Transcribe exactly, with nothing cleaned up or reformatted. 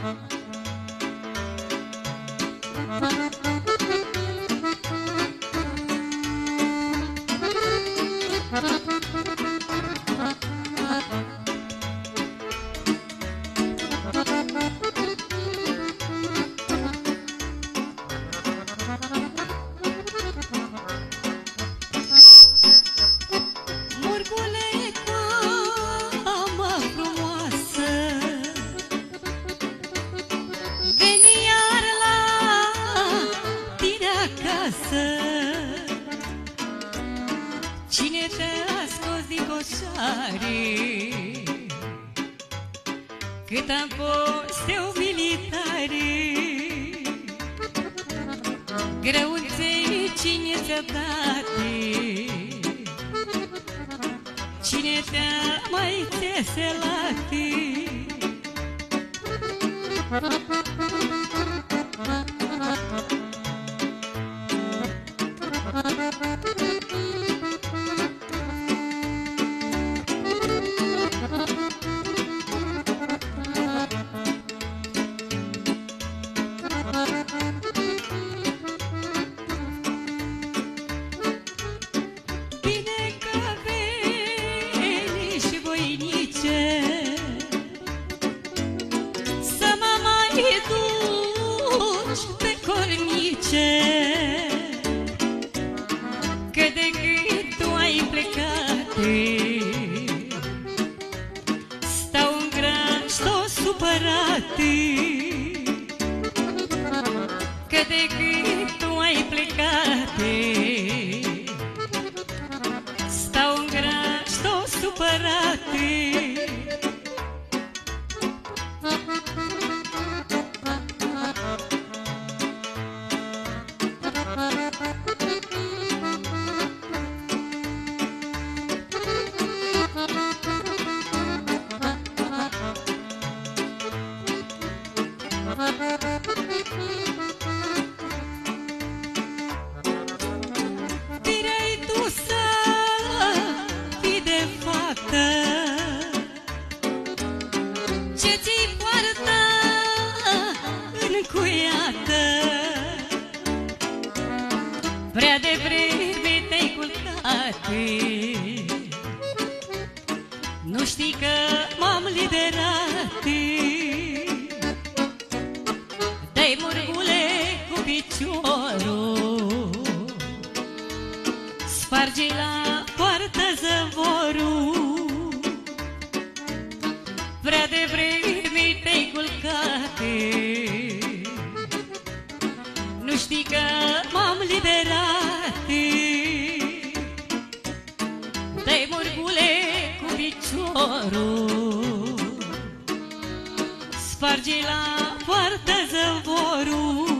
Cine te-a scos din coșare? Cât am fost eu militare, grăunței cine ți-a date? Cine te-a mai țeselate? Că de când tu ai plecat, stau în graș tot supărate. Că de când tu ai plecat, stau în graș tot supărate. Bine-ai tu să fii de fată, ce ți-i poartă încuiată. Prea devreme te-ai culcat, nu știi că m-am liberat. Dai murgule cu piciorul, sparge la poartă zăvorul. Prea devreme te-ai culcat, nu știi că m-am liberat. Dai murgule cu piciorul, sparge la poartă zăvorul.